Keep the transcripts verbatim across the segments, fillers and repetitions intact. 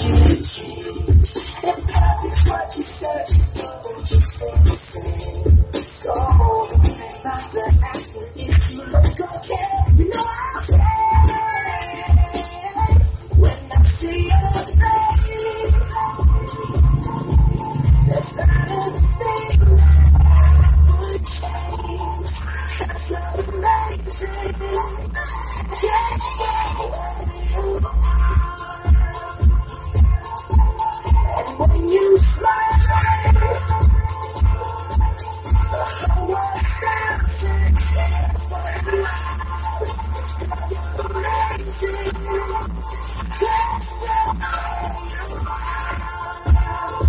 what you searching for, you stay the same. So hold me back the asking if you look okay. You know I'll say when I see your face, there's not a thing that would change. That's so amazing. Can't stay where you are. And when you smile, the whole world stops and stares for you. It's amazing. Can't stay where you are.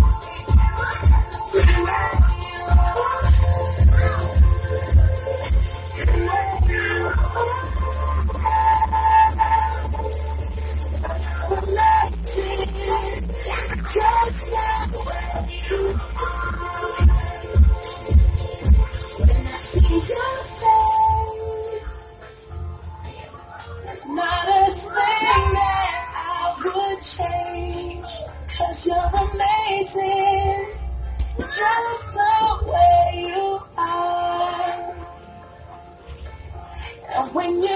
Just like when you are. When I see your face, there's not a thing that I would change. Cause you're amazing, just the way you are. And when you